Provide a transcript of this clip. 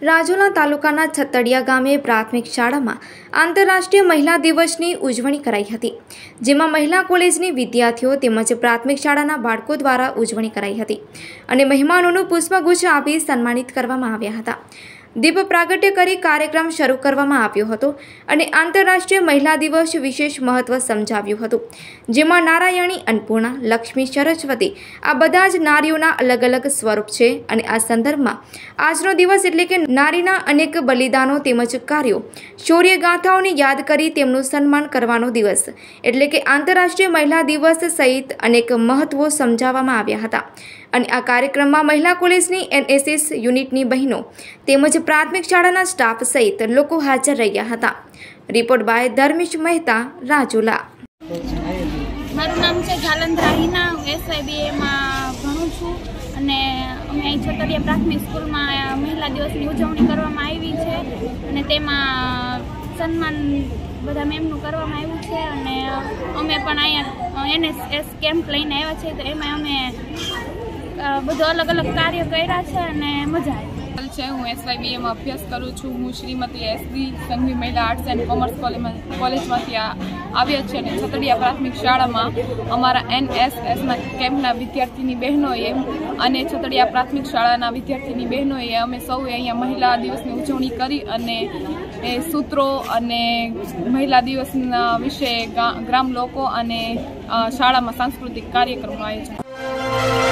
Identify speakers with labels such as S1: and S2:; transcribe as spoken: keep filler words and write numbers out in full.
S1: રાજુલા તાલુકાના છતડિયા ગામે પ્રાથમિક શાળામાં આંતરરાષ્ટ્રીય મહિલા દિવસની ઉજવણી કરાઈ હતી, જેમાં મહિલા કોલેજની વિદ્યાર્થીઓ તેમજ પ્રાથમિક શાળાના બાળકો દ્વારા ઉજવણી કરાઈ હતી અને મહેમાનોનું પુષ્પગુચ્છ આપી સન્માનિત કરવામાં આવ્યા હતા। દીપ પ્રાગટ્ય કરી કાર્યક્રમ શરૂ કરવામાં આવ્યો હતો અને આંતરરાષ્ટ્રીય મહિલા દિવસ વિશેષ મહત્વ સમજાવ્યું હતું, જેમાં નારાયણી, અન્નપૂર્ણા, લક્ષ્મી, સરસ્વતી આ બધા જ નારીઓના અલગ અલગ સ્વરૂપ છે અને આ સંદર્ભમાં આજનો દિવસ એટલે કે નારીના અનેક બલિદાનો તેમજ કાર્યો, શૌર્ય ગાથાઓને યાદ કરી તેમનું સન્માન કરવાનો દિવસ એટલે કે આંતરરાષ્ટ્રીય મહિલા દિવસ સહિત અનેક મહત્વો સમજાવવામાં આવ્યા હતા અને આ કાર્યક્રમમાં મહિલા કોલેજની એન એસ એસ યુનિટની બહેનો તેમજ પ્રાથમિક શાળાના સ્ટાફ સહિત લોકો હાજર રહ્યા હતા। Report by Dharmesh Mehta, Rajula.
S2: મારું નામ છે જાલંધરા હિના, એસઆઈબીએ માં ભણું છું અને અમે અહીં છતડિયા પ્રાથમિક સ્કૂલમાં મહિલા દિવસની ઉજવણી કરવામાં આવી છે અને તેમાં સન્માન બધા મેમનું કરવામાં આવ્યું છે અને અમે પણ અહીંયા એન એસ એસ કેમ્પ લઈને આવ્યા છે, તો એમાં અમે બધું અલગ અલગ કાર્ય કર્યા છે અને મજા આવી
S3: છે। હું એસવાયબીએ માં અભ્યાસ કરું છું। હું શ્રીમતી એસડી સંઘવી મહિલા આર્ટ્સ એન્ડ કોમર્સ કોલેજમાંથી આવ્યા છે અને છતડિયા પ્રાથમિક શાળામાં અમારા એન એસ એસના કેમ્પના વિદ્યાર્થીની બહેનોએ અને છતડિયા પ્રાથમિક શાળાના વિદ્યાર્થીની બહેનોએ અમે સૌએ અહીંયા મહિલા દિવસની ઉજવણી કરી અને એ સૂત્રો અને મહિલા દિવસના વિશે ગ્રામ લોકો અને શાળામાં સાંસ્કૃતિક કાર્યક્રમનું આયોજન।